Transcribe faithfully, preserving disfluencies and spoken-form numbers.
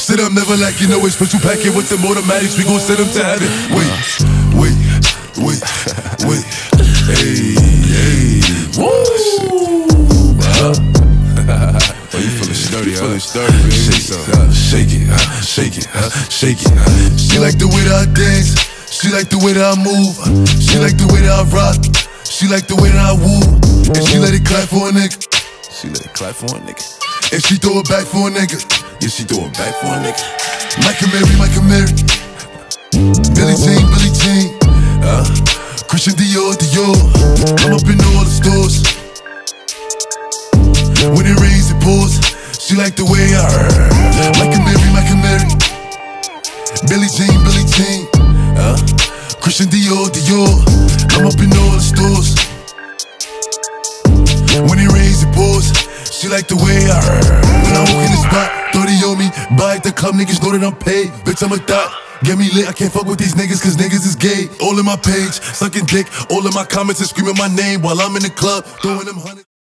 sit up, never like you know it's special packet with them automatics. We gon' send them to heaven. Wait, wait, wait, wait. Hey, hey. Woo! Uh, oh, you feeling sturdy, huh? Feeling sturdy, baby. Shake it, uh, shake it, uh, shake it, uh, shake it. Uh. She like the way that I dance. She like the way that I move. She like the way that I rock. She like the way that I woo. And she let it clap for a nigga. She let it clap for a nigga. And she throw it back for a nigga. Yeah, she throw it back for a nigga. Michael Mary, Michael Mary. Billie Jean, Billie Jean. Uh, Christian Dior, Dior. I'm up in all the stores. When it rains, it pours. She like the way I heard. Michael Mary, Michael Mary. Billie Jean, Billie Jean. Uh, Christian Dior, Dior. I'm up in all the stores. When it rains, it pours. She like the way I heard. When I walk in the spot, thirty on me. Buy at the club, niggas know that I'm paid. Bitch, I'm a thot. Get me lit, I can't fuck with these niggas cause niggas is gay. All in my page, sucking dick. All in my comments and screaming my name while I'm in the club, throwing them hundreds.